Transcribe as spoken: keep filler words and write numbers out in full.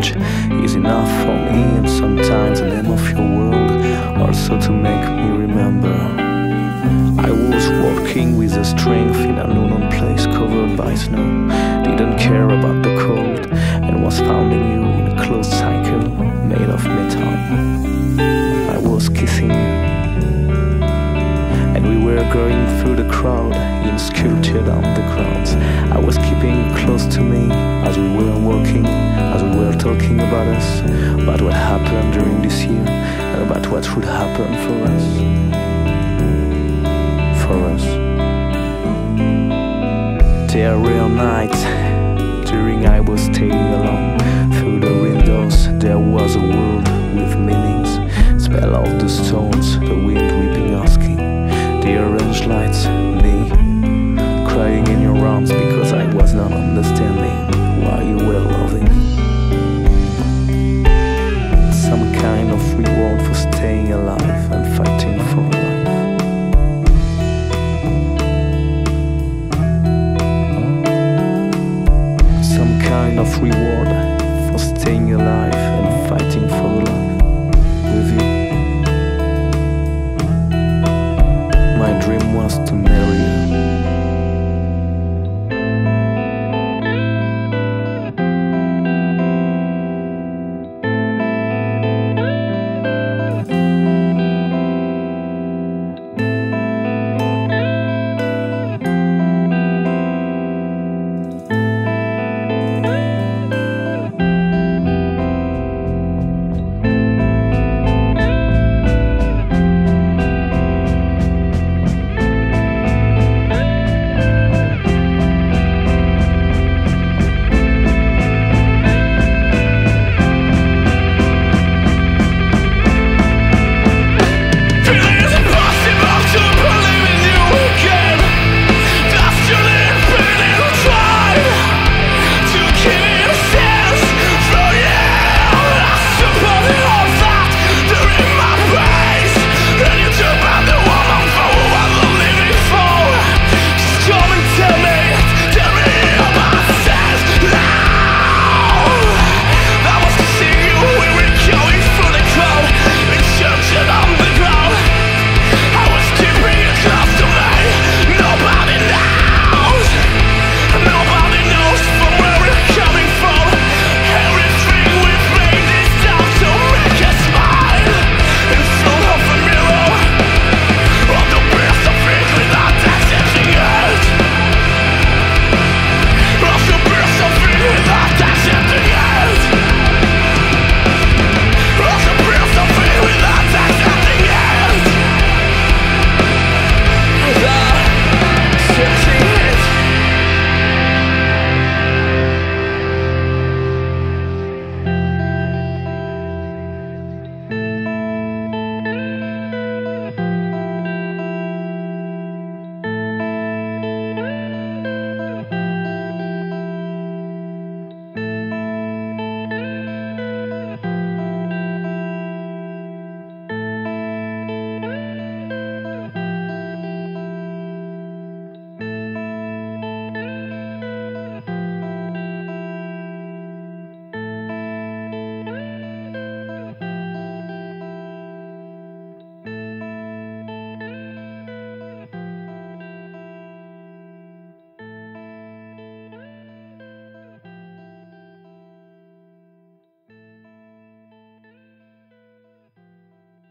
change is enough for me, and sometimes the name of your world also to make me remember. I was walking with a strength in an unknown place covered by snow, didn't care about the cold, and was finding you in a closed cycle made of metal. I was kissing you, and we were going through the crowd in sculptured on the grounds. I was keeping you close to me as we were walking, as we were talking about us, about what happened during this year, and about what would happen for us. For us. There were nights during I was staying alone. Through the windows there was a world with meanings. Smell of the stones, the wind weeping our skin. The orange lights, me crying in your arms because I was not understanding why you were loving me. Some kind of reward for staying alive and fighting for life. Some kind of reward for staying alive and fighting for life with you. My dream was to